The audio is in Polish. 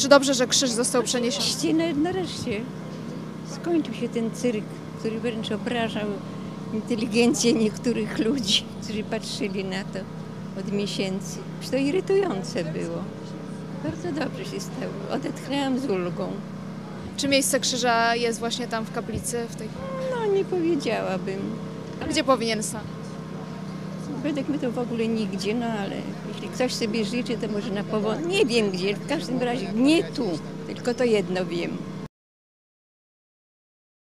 Czy dobrze, że krzyż został przeniesiony? Nareszcie skończył się ten cyrk, który wręcz obrażał inteligencję niektórych ludzi, którzy patrzyli na to od miesięcy. Przecież to irytujące było. Bardzo dobrze się stało. Odetchnęłam z ulgą. Czy miejsce krzyża jest właśnie tam w kaplicy? No nie powiedziałabym. A gdzie powinien stanąć? Według mnie to w ogóle nigdzie, no ale jeśli ktoś sobie życzy, to może na powoli. Nie wiem gdzie, w każdym razie nie tu, tylko to jedno wiem.